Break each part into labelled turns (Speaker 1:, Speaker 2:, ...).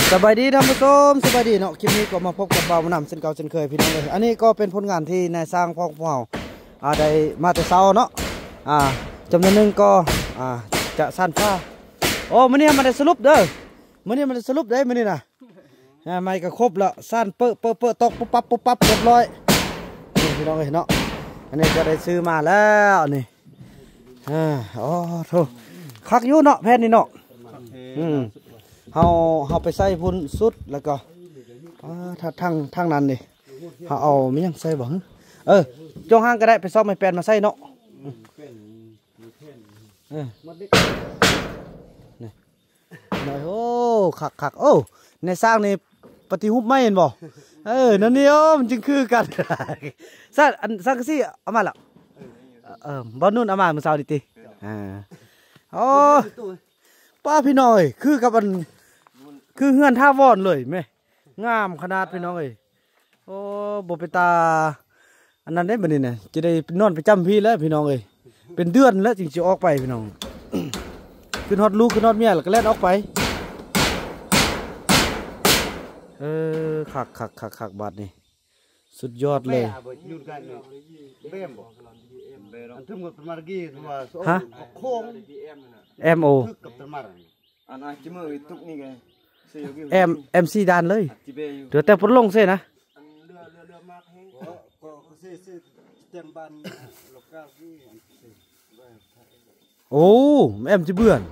Speaker 1: สบายดีท่านผู้ชมสบายดีเนาะคลิปนี้ก็มาพบกับบ่าวน้ำเช่นเก่าเช่นเคยพี่น้องเลยอันนี้ก็เป็นผลงานที่นายสร้างพ่อของเราได้มาแต่เช้าเนาะจำนวนหนึ่งก็จะสั้นฟ้าโอ้มื้อนี้มันได้สรุปเด้อมื้อนี้มันได้สรุปได้มื้อนี้นะไม่ก็ครบแล้วสั้นเปิดตกปุ๊บปั๊บเรียบร้อยนี่พี่น้องเลยเนาะอันนี้ก็ได้ซื้อมาแล้วนี่โอ้โหคักอยู่เนาะแผ่นนี้เนาะเขาไปใส่พุ่นสุดแล้วก็ถ้าทางนั้นนี่เขาเอาไม่ยังใส่บังจงห้างก็ได้ไปซ่อมไม่แปลนมาใส่เนาะนี่หน่อยโอ้ขักโอ้ในสร้างในปฏิหุบไม่เห็นบ่นั่นนี่มันจึงคือกันสร้างซี่เอามาแล้วบอลนุ่นเอามาเมื่อเช้าดิโอ้ป้าพี่น้อยคือกับมันคือเฮือนท่าวอนเลยไหมงามขนาดพี่น้องเอ้ยโอ้บเป็นตาอันนั้นได้บัดนี้เนี่ยจะได้นอนไปจำพี่แล้วพี่น้องเอ้ยเป็นเดือนแล้วจริงจะออกไปพี่น้องขึ้นฮอดลูกขึ้นฮอดเมียแล้วก็เล่นออกไปขักบาดนี่สุดยอดเลยฮะMO MC ดานเลยเดี๋ยวแต่พลลงเส้นะโอ้แอมจะเบื่อ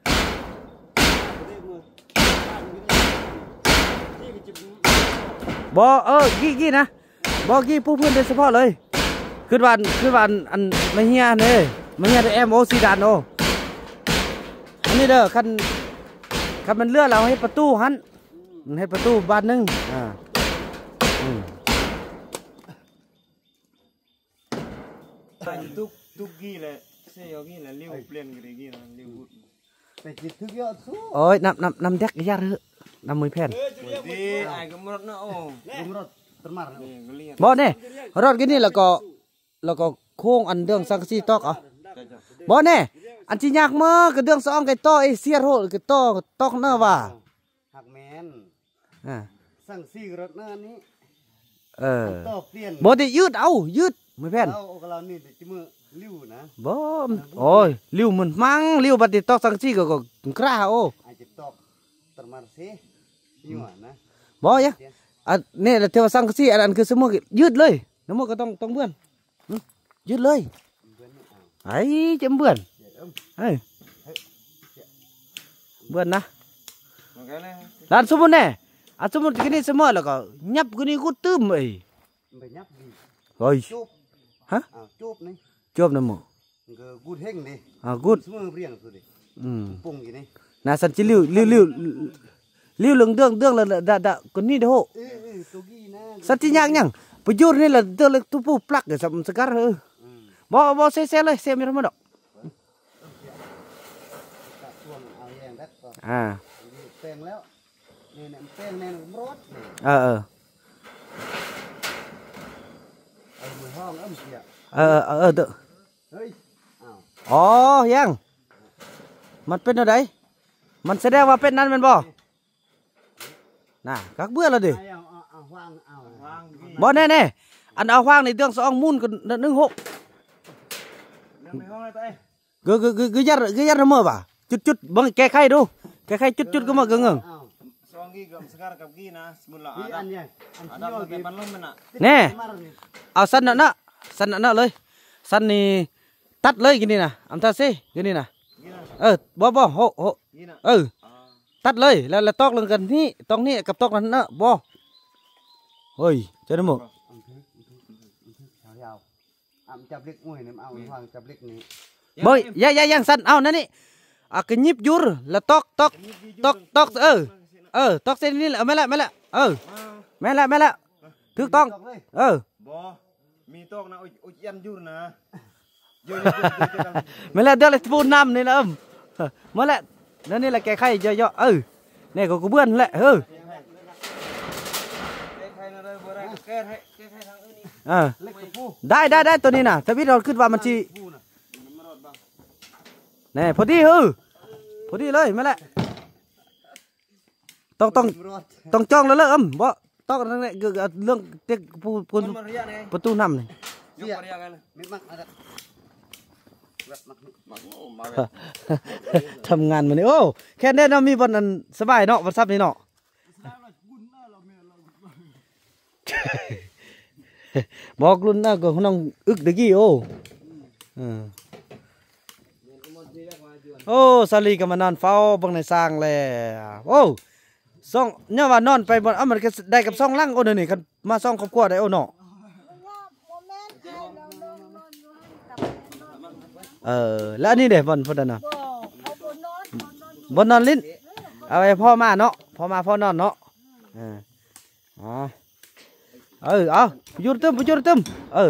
Speaker 1: บ่กี้นะบ่กี้ผู้เพื่อนโดยเฉพาะเลยขึ้นวันอันไม่เฮียเนี่ยไม่เฮียได้MOซีดานโออันนี้เด้อคันมันเลื่อนเราให้ประตูหันให้ประตูบานนึง
Speaker 2: ทุกกี้เลยเสียกี้เลยเลี้ยวเปลี่ยนกันกี้นะเลี้ยวบุด
Speaker 1: แต่จิตทุกยอดสู้โอ้ยน้ำแดกยาเถอะน้ำมือแผ่น
Speaker 2: ดีไอ้ก็มรดนะโอ้มรดตรมาร์
Speaker 1: บ่เนี่ยรถกินนี่แล้วก็โค้งอันเดืองสังสีตอกบ่เนี่ยอันที่ยากมากก็เดืองสองไก่ต่อไอเสียโหดก็ต่อตอกเนื้อว่า
Speaker 3: หักแมนสังสีรถเนื้อนี้ต่อเปลี่ยน
Speaker 1: บ่ได้ยืดมือแผ่น
Speaker 3: เอาเรานี่จะมือลิ้วนะ
Speaker 1: บ่โอ้ยลิ้วมันมั่งลิ้วบัดนี้ตอกสังสีก็กล้าโอ้
Speaker 3: อาจจะตอกตรมาร์เซ่ยิ่งนะ
Speaker 1: บ่ยังอันนี่เทวสังสีอันคือสมมติยืดเลยน้ำมันก็ต้องเบื่อนยืดเลยไอ้จำเบื่อนเบื่อนนะด้านสมมติเนี่ยสมมติกินนี่สมมติแล้วก็ยับกินนี่กูตื้มไอ้เฮ้ยฮะจูบนะหมู
Speaker 3: กูเฮงดิ
Speaker 1: กู
Speaker 3: สมมติเรียงสุดดิปุ่งกี่นี่
Speaker 1: น่าสันจิลิ้วเหลืองเดืองเลยด่าคนนี้เด้อสันจิยากยังประโยชน์นี่แหละเดือดเลยตู้ปูปลักเดี๋ยวสกัดบ่เซ่เลยเซ่ไม่ทำมันดอก
Speaker 3: แป้งแล้วนี่เนี่ยแป้งแน่นรสมือห้องเสีย
Speaker 1: เด้อ
Speaker 3: เฮ้ย
Speaker 1: อ๋อยังมันเป็นอะไรมันแสดงว่าเป็นนั้นมันบ่น่ะกักเบื่อแล้วดิบ่แน่อันเอาว่างในเรื่องสองมูลกัน16cứ dắt nó mơ vào chút bằng cái khay đâu cái khay chút cái mà ngừng nè sân nợเลยsân này tắtเลยcái này nè ông ta xí cái này nè bo hộ tắtเลยlà tóc lên gần ní tóc ní cặp tóc là nợ bo ôi cho nó một
Speaker 3: จับเล็กมวยเนี่ยเอาวางจับเล็กนี่
Speaker 1: บ่ยังสั้นเอานั่นนี่cái nhíp dúr là tócตอกเส้นนี้แหละไม่ละแม่ละถูกต้อง
Speaker 2: บ่มีตอกนะอุยันยูนะ
Speaker 1: ไม่ละเดี๋ยวเลยพูดน้ำนี่ละไม่ละนั่นนี่แหละแกไข่เยอะเนี่ยก็เบื่อแหละได้ตัวนี้นะถ้าพี่เราขึ้นว่ามันจีนี่พอดีเลยไม่ละต้องจ้องแล้วเลิกบ่ต้องนั่นแหละเรื่องเต็กประตูน้ำนี่
Speaker 2: ยกมาอย่างนั้น
Speaker 3: ไม่มักอะไร
Speaker 1: ทำงานมันนี่โอ้แค่นี้เรามีวันนั้นสบายเนาะวันซับนี่เนาะบอกรุ่นน่ะก็น้องอึกตะกี้โอ้โอ้สาลีก็มานอนเฝ้าบังในสร้างแล้วโอ้ซ่องเนี่ยว่านอนไปบนมันก็ได้กับซ่องล่างโอ้นี่กันมาซ่องครอบครัวได้โอ้เนาะแล้วอันนี้เดี๋ยวบนพอดนะบนนอนลิ้นเอาไปพ่อมาเนาะพ่อนอนเนาะเอายุดตึม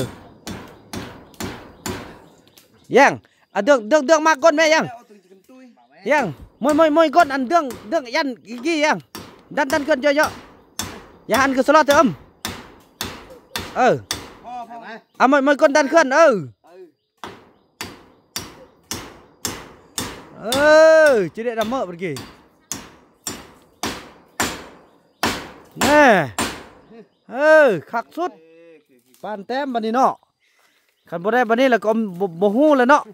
Speaker 1: ยังเดืองมากก้นแม่ยังมวยก้นอันเดืองยันกี่ยังดันก้นเยอะอย่าหันคือสลัดเติมเอามวยก้นดันขึ้นchỉ để làm mỡ bất kỳ nè khắc suốt bàn tem bàn đi nọ khăn bồ đây bàn đi là có bồ hu là nọ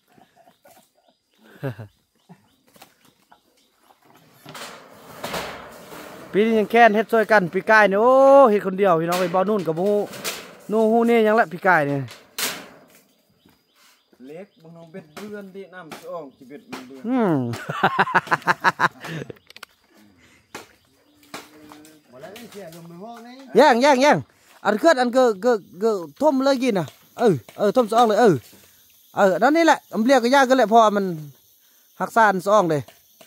Speaker 1: ปีนี้ยังแค้นเฮ็ดช่วยกันปีกายเนี่ยโอ้เฮ็ดคนเดียวพี่น้องไปบ่าวนู่นกับบ่ฮู้นู่นฮู้นี่ยังละปีกายเนี่ย
Speaker 2: เล็กบางน้องเป็ดเบื่อนที่น้ำอ่องจีเป็ดมันเบื่อ
Speaker 1: ยังอันเคลื่อนอันเกิดท่มเลยกินอ่ะท่มสองเลยนั่นนี่แหละอันเรียกก็ยากก็แหละพอมันหักซานสองเลย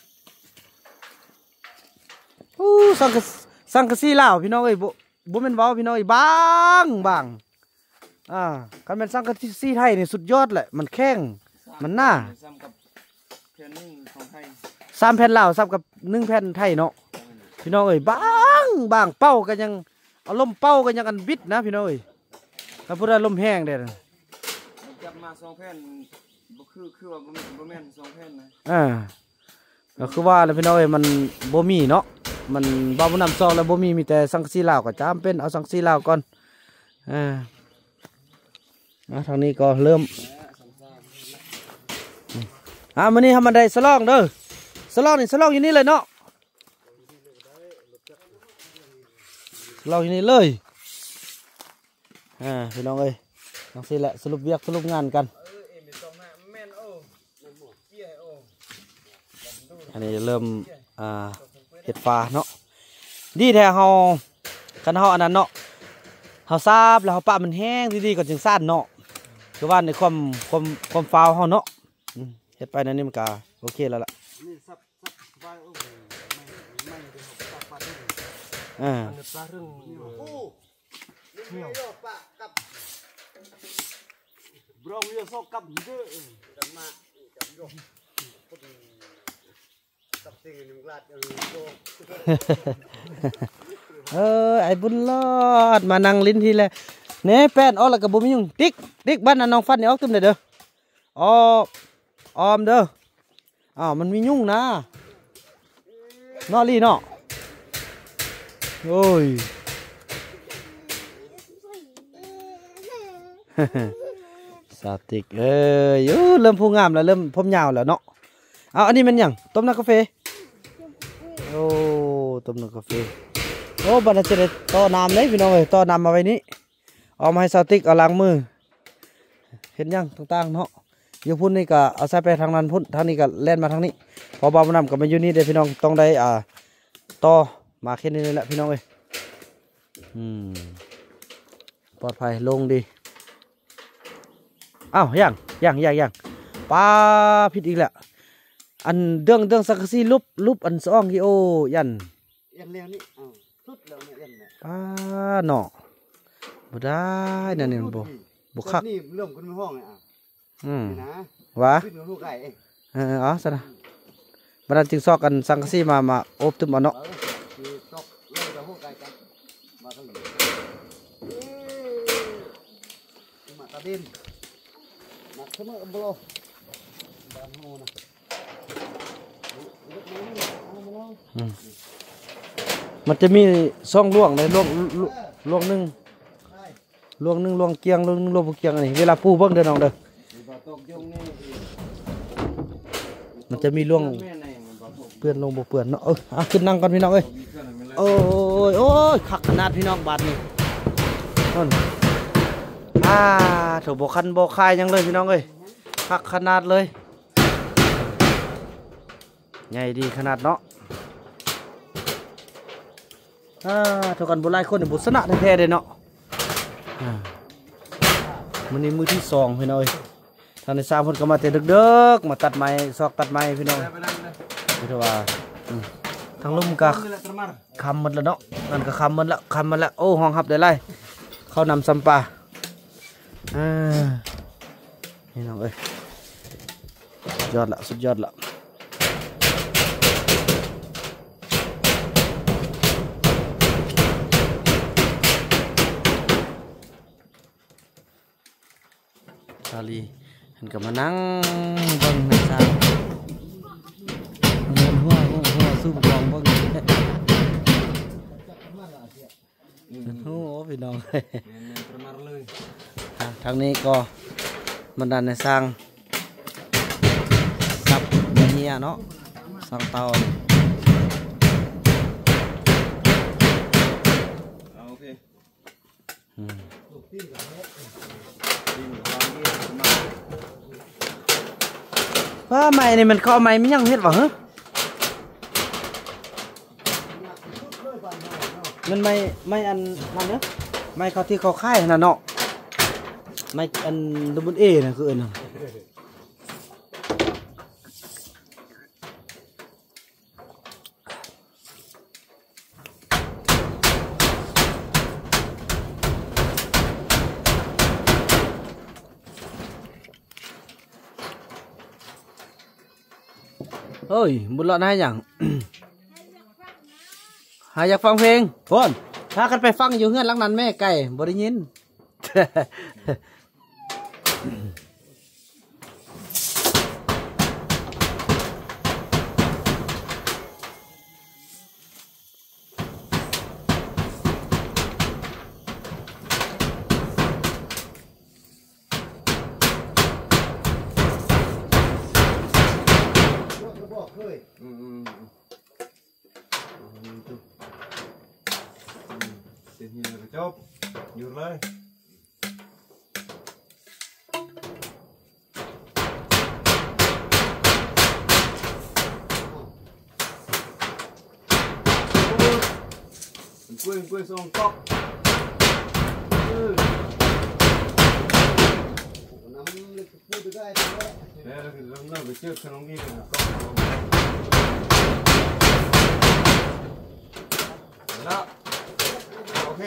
Speaker 1: สังกะสีลาวพี่น้องเอ้ยบ่แม่นเว้าพี่น้องเอ้ยบางการเป็นสังกะสีไทยนี่สุดยอดแหละมันแข็งมันหน้า
Speaker 2: ซ้ำกับแผ่นนึงของไทย
Speaker 1: 3 แผ่นลาวซ้ำกับ1 แผ่นไทยเนาะพี่น้องเอ้ยบางเป้ากันยังเอาลมเป้ากันยังอันบิดนะพี่น้องเอ้ยถ้าพูดว่าลมแห้งเด้อ
Speaker 2: จับมา2 แผ่นคือว่าบ่แม่น2 แผ่นนะ
Speaker 1: ก็คือว่าแล้วพี่น้องเอ้ยมันบ่มีเนาะมันบ่าวน้ำซองแล้วบ่มีแต่สังกะสีลาวก็จำเป็นเอาสังกะสีลาวก่อนทางนี้ก็เริ่มมื้อนี้ทำมันได้สลองเด้อสลองอยู่นี่เลยเนาะสลองอยู่นี่เลยพี่น้องเอ้ยจังซี่แหละสรุปเวียกสรุปงานกันอันนี้เริ่มเห็ดฟ้าเนาะดีแท้เฮาคันเฮาอันนั้นเนาะเฮาซาบแล้วเฮาปะมันแห้งดีๆก่อนจึงซ่านเนาะคือว่าในความฟาวเฮาเนาะเฮ็ดไปนั่นนี่มันก็โอเคแล้วล่ะไอ้บุญรอดมานั่งลิ้นทีแลเน่แป้นออกแล้วก็บ่มียุ่งติ๊กบ้านน้องฟันนี่ออกตึมเด้อออมเด้อมันมียุ่งนะนอลี่เนาะโอ้ยสาติกเริ่มพูงามแล้วเริ่มผมยาวแล้วเนาะอันนี้มันหยังต้มน้ำกาแฟโอ้ต้มน้ำกาแฟโอ้บันจะได้ต่อน้ำเลยพี่น้องเอ้ยต่อน้ำมาไว้นี้เอามาให้สติกเอาล้างมือเห็นยังต่างๆเนาะอยู่พุ่นนี่ก็เอาใส่ไปทางนั้นพุ่นทางนี้ก็แล่นมาทางนี้พอบาวน้ำกับมาอยู่นี่เด้พี่น้องต้องได้ต่อมาแค่นี้เลยแหละพี่น้องเอ้ยปลอดภัยลงดียังปลาผิดอีกแหละอันเรื่องสังกะสีลุบอันซ่องที่โอยัน
Speaker 3: แล้วนี่สุดแล้วเนี่ยยันเนี่ย
Speaker 1: เนาะบ่ได้นั่นนี่บ่คัก
Speaker 3: นี่เริ่มขึ้นในห้องเนี่ยนะขึ้นกับลูกไก่
Speaker 1: ซะนะบัดนั้นจึงซอกกันสังกะสีมาโอบตึมเอาเนาะ
Speaker 3: ซอกเริ่มกับลูกไก่กันมาทางนี้มาตะดินมาเสมอบ่บ้านโหนะ
Speaker 1: มันจะมีช่องล่วงเลยล่วงหนึ่งล่วงเกียงล่วงหนึ่งล่วงผู้เกียงอันนี้เวลาปูเบิ่งเด้อน้องเด้อมันจะมีล่วงเปื้อนลงบ่เปื้อนเนาะขึ้นนั่งก่อนพี่น้องเอ้ยโอ้ยคักขนาดพี่น้องบาดนี้นั่นถูกบ่คันบ่คายยังเลยพี่น้องเอ้ยคักขนาดเลยใหญ่ดีขนาดเนาะเท่ากันบุไลคนบุษณะแท้ๆเลยเนาะมันนี่มือที่สองพี่น้อยทางใน3คนก็มาแต่ดึกๆมาตัดไม้ซอกตัดไม้พี่น้อยพี่ว่าทางลุ่มกะคำมันแล้วเนาะนั่นก็คำมันละโอ้ห้องหับได้ไรเข้านำซัมปาพี่น้องเอ้ยสุดยอดละชาลีเห็นกับมานั่งเบิ่งในซาเงินหัวสู้กองเบิ่งโอ้พี่น้องทางนี้ก็มันดันในสร้างซับเงียเนาะสร้างเตา
Speaker 2: โอเค
Speaker 1: ว่าไม้นี่มันเข้าไม้ไม่ยังเฮ็ดวะฮะมันไม่อันมันเนาะไม่เขาที่เขาค่ายน่ะเนาะไม่อันดับเบิลเอนะคืออันนั้นเฮ้ยบุญละนายอย่าง หาอยากฟังเพลงคนถ้ากันไปฟังอยู่เฮือนหลังนั้นแม่ไก่บ่ได้ยิน
Speaker 2: จบหยุดเลยกล้วยส่งก๊อกน้ำเล็กพูดได้แล้วเราคือเราไปเจอขนมนี่กันก๊อกแล้วโอเค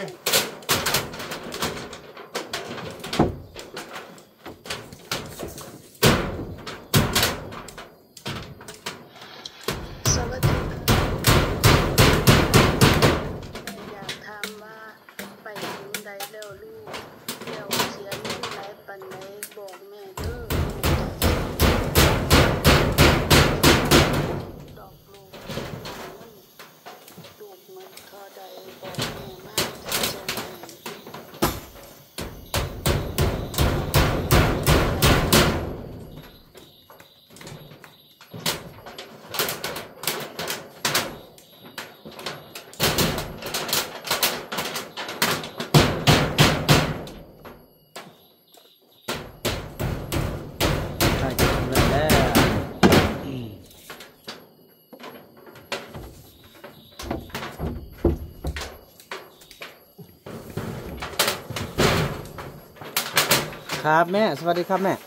Speaker 2: ครับแม่สวัสดีครับแม่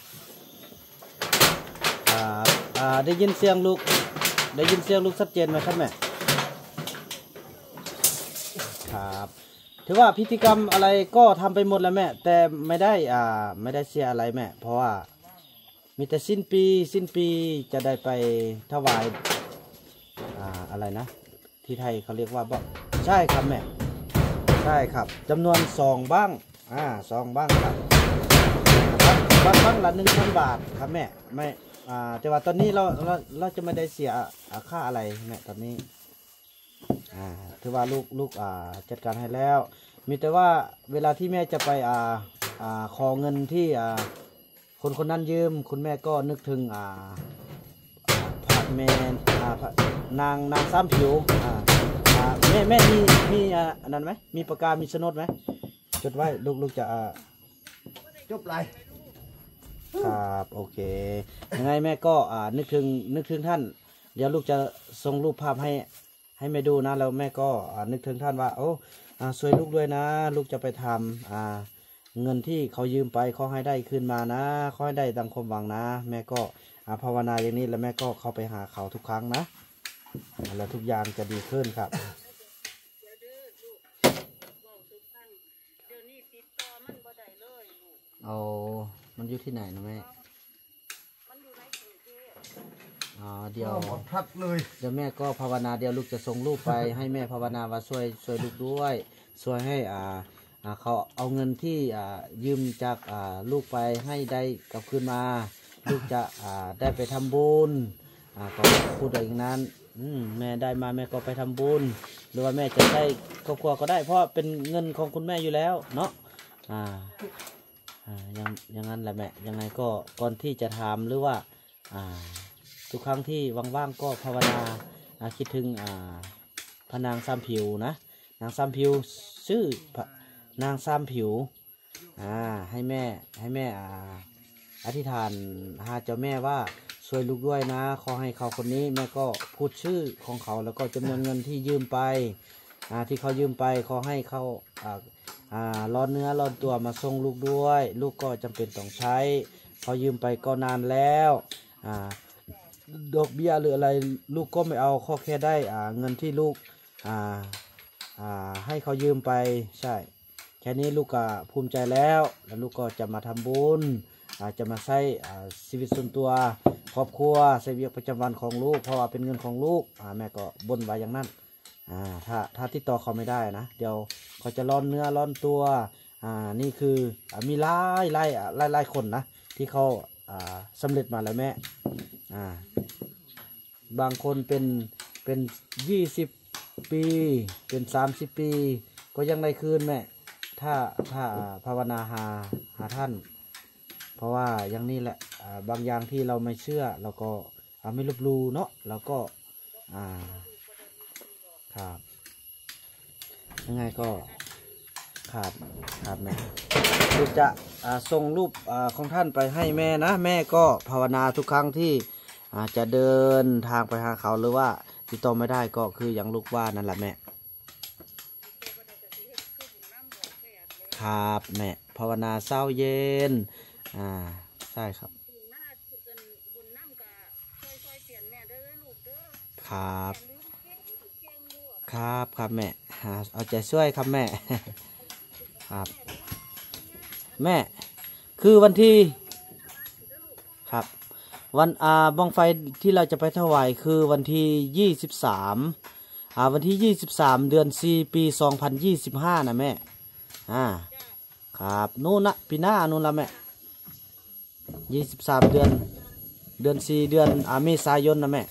Speaker 2: ได้ยินเสียงลูกชัดเจนไหมครับแม่ครับถือว่าพิธีกรรมอะไรก็ทำไปหมดแล้วแม่แต่ไม่ได้เสียอะไรแม่เพราะว่ามีแต่สิ้นปีจะได้ไปถวายอะไรนะที่ไทยเขาเรียกว่าบ้างใช่ครับแม่ใช่ครับจำนวน2บ้าง2บ้างครับบ้างละ1,000 บาทครับแม่ไม่แต่ว่าตอนนี้เราจะไม่ได้เสียค่าอะไรแม่ตอนนี้แต่ถือว่าลูกจัดการให้แล้ว มีแต่ว่าเวลาที่แม่จะไปขอเงินที่คนนั้นยืมคุณแม่ก็นึกถึงพระแม่นางซ้ำผิวแม่มีอันนั้นไหมมีปากกามีสนดไหมจดไว้ลูกจะ
Speaker 3: จบไร
Speaker 2: ครับโอเคยังไงแม่ก็นึกถึงท่านเดี๋ยวลูกจะส่งรูปภาพให้แม่ดูนะแล้วแม่ก็นึกถึงท่านว่าโอ้ช่วยลูกด้วยนะลูกจะไปทำเงินที่เขายืมไปขอให้ได้คืนมานะขอให้ได้ดังความหวังนะแม่ก็ภาวนาอย่างนี้แล้วแม่ก็เข้าไปหาเขาทุกครั้งนะแล้วทุกอย่างจะดีขึ้นครับเอามันอยู่ที่ไหนนะแม่เดี๋ยว
Speaker 3: พัดเลย
Speaker 2: เดี๋ยวแม่ก็ภาวนาเดี๋ยวลูกจะส่งลูกไป ให้แม่ภาวนาว่าช่วยลูกด้วยช่วยให้เขาเอาเงินที่ยืมจากลูกไปให้ได้กลับคืนมาลูกจะได้ไปทำบุญก็พูดอย่างนั้นแม่ได้มาแม่ก็ไปทำบุญหรือว่าแม่จะได้ครอบครัวก็ได้เพราะเป็นเงินของคุณแม่อยู่แล้วเนาะอย่างนั้นแหละแม่ยังไงก็ก่อนที่จะทำหรือว่าทุกครั้งที่ว่างๆก็ภาวนาคิดถึงพระนางซ้ำผิวนะนางซ้ำผิวชื่อนางซ้ำผิวให้แม่อธิษฐานหาเจ้าแม่ว่าช่วยลูกด้วยนะขอให้เขาคนนี้แม่ก็พูดชื่อของเขาแล้วก็จำนวนเงินที่ยืมไปที่เขายืมไปขอให้เขาร้อนเนื้อร้อนตัวมาส่งลูกด้วยลูกก็จำเป็นต้องใช้เขายืมไปก็นานแล้วดอกเบี้ยหรืออะไรลูกก็ไม่เอาข้อแค่ได้เงินที่ลูกให้เขายืมไปใช่แค่นี้ลูกก็ภูมิใจแล้วลูกก็จะมาทำบุญจะมาใช้ชีวิตส่วนตัวครอบครัวใช้ชีวิตประจำวันของลูกเพราะว่าเป็นเงินของลูกแม่ก็บนไว้อย่างนั้นถ้าติดต่อเขาไม่ได้นะเดี๋ยวเขาจะร้อนเนื้อร้อนตัวนี่คือมีหลายคนนะที่เขาสำเร็จมาแล้วแม่บางคนเป็น20 ปีเป็น30 ปีก็ยังได้คืนแม่ถ้าภาวนาหาท่านเพราะว่าอย่างนี้แหละบางอย่างที่เราไม่เชื่อเราก็ไม่ลบหลู่เนาะเราก็ครับยังไงก็ขาดแม่ลูกจะส่งรูปของท่านไปให้แม่นะแม่ก็ภาวนาทุกครั้งที่จะเดินทางไปหาเขาหรือว่าติดต่อไม่ได้ก็คืออย่างลูกว่านั่นแหละแม่ครับแม่ภาวนาเศร้าเย็นใช่ครับครับแม่เอาใจช่วยครับแม่ครับแม่คือวันที่ครับวันบังไฟที่เราจะไปถวายคือวันที่23วันที่23 เดือน 4 ปี 2025นะแม่ครับนู่นนะปีหน้านู่นละแม่23 เดือน 4 เดือนเมษายนนะแม่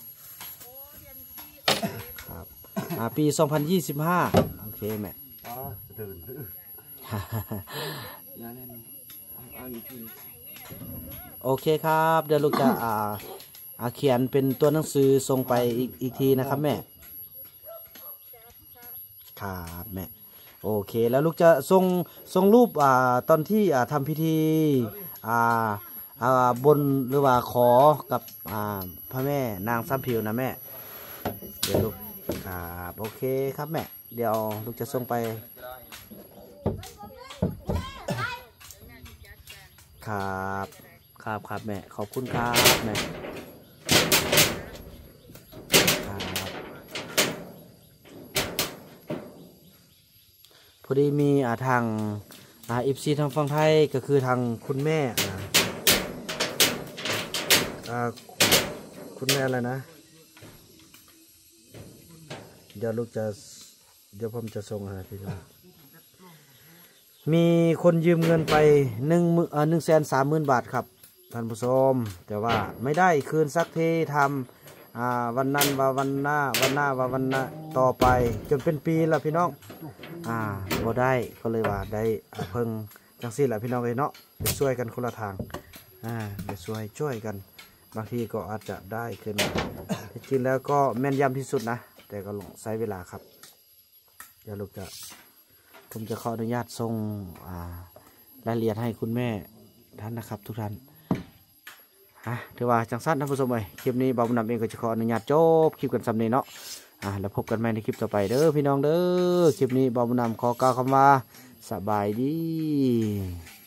Speaker 2: ครับปี 2025โอเคแม่โอเคครับเดี๋ยวลูกจะเขียนเป็นตัวหนังสือส่งไปอีกทีนะครับแม่ครับแม่โอเคแล้วลูกจะส่งรูปตอนที่ทำพิธีบนหรือว่าขอกับพระแม่นางซ้ำผิวนะแม่เดี๋ยวลูกครับโอเคครับแม่เดี๋ยวลูกจะส่งไปครับแม่ขอบคุณครับแม่พอดีมีทางFC ทางฝั่งไทยก็คือทางคุณแม่คุณแม่อะไรนะเดี๋ยวผมจะส่งให้พี่น้องมีคนยืมเงินไป130,000 บาทครับท่านผู้ชมแต่ว่าไม่ได้คืนสักทีทวันนั้นว่าวันหน้าวันหน้าว่าวันหน้าต่อไปจนเป็นปีแล้วพี่น้องบ่ได้ก็เลยว่าได้เพิ่งจังซี่แหละพี่น้องเนาะไปช่วยกันคนละทางไปช่วยกันบางทีก็อาจจะได้ขึ้นที่จริงแล้วก็แม่นยำที่สุดนะแต่ก็ลงใช้เวลาครับเดี๋ยวผมจะขออนุญาตส่งรายละเอียดให้คุณแม่ท่านนะครับทุกท่านถือว่าจังสั้นท่านผู้ชมเอ้ยคลิปนี้บ่าวบุญนำเองก็จะขออนุญาตจบคลิปกันสำเนีเนาะแล้วพบกันใหม่ในคลิปต่อไปเด้อพี่น้องเด้อคลิปนี้บ่าวบุญนำขอกล่าวคำว่าสบายดี